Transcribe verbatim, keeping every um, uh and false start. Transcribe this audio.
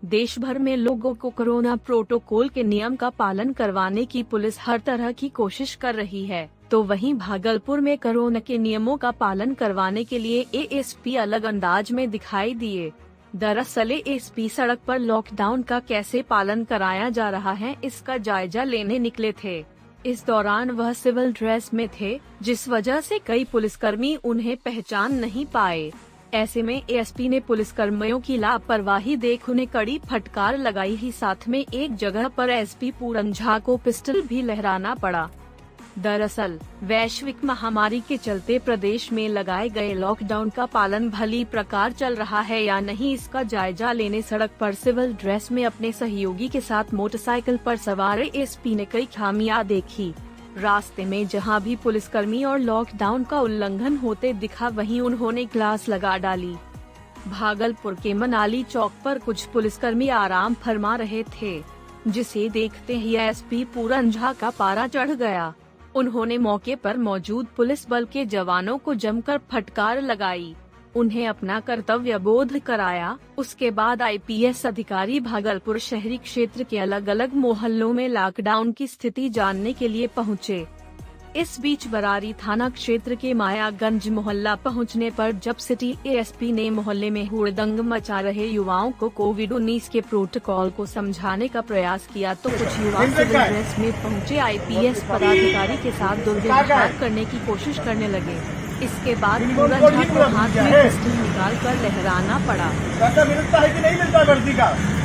देश भर में लोगों को कोरोना प्रोटोकॉल के नियम का पालन करवाने की पुलिस हर तरह की कोशिश कर रही है, तो वहीं भागलपुर में कोरोना के नियमों का पालन करवाने के लिए एएसपी अलग अंदाज में दिखाई दिए। दरअसल एएसपी सड़क पर लॉकडाउन का कैसे पालन कराया जा रहा है, इसका जायजा लेने निकले थे। इस दौरान वह सिविल ड्रेस में थे, जिस वजह से कई पुलिसकर्मी उन्हें पहचान नहीं पाए। ऐसे में एएसपी ने पुलिसकर्मियों की लापरवाही देख उन्हें कड़ी फटकार लगाई ही साथ में एक जगह पर एसपी पूरन झा को पिस्टल भी लहराना पड़ा। दरअसल वैश्विक महामारी के चलते प्रदेश में लगाए गए लॉकडाउन का पालन भली प्रकार चल रहा है या नहीं, इसका जायजा लेने सड़क पर सिविल ड्रेस में अपने सहयोगी के साथ मोटरसाइकिल पर सवार एएसपी ने कई खामियां देखी। रास्ते में जहां भी पुलिसकर्मी और लॉकडाउन का उल्लंघन होते दिखा, वहीं उन्होंने क्लास लगा डाली। भागलपुर के मनाली चौक पर कुछ पुलिसकर्मी आराम फरमा रहे थे, जिसे देखते ही एसपी पूरन झा का पारा चढ़ गया। उन्होंने मौके पर मौजूद पुलिस बल के जवानों को जमकर फटकार लगाई, उन्हें अपना कर्तव्य बोध कराया। उसके बाद आईपीएस अधिकारी भागलपुर शहरी क्षेत्र के अलग अलग मोहल्लों में लॉकडाउन की स्थिति जानने के लिए पहुंचे। इस बीच बरारी थाना क्षेत्र के मायागंज मोहल्ला पहुंचने पर जब सिटी एएसपी ने मोहल्ले में हुड़दंग मचा रहे युवाओं को कोविड उन्नीस के प्रोटोकॉल को समझाने का प्रयास किया, तो कुछ युवा सिविल ड्रेस में पहुंचे आईपीएस पदाधिकारी के साथ दुर्व्यवहार करने की कोशिश करने लगे। इसके बाद पूरन झा को हाथ में पिस्टल निकाल कर लहराना पड़ा। पैसा मिलता है कि नहीं मिलता वर्दी का?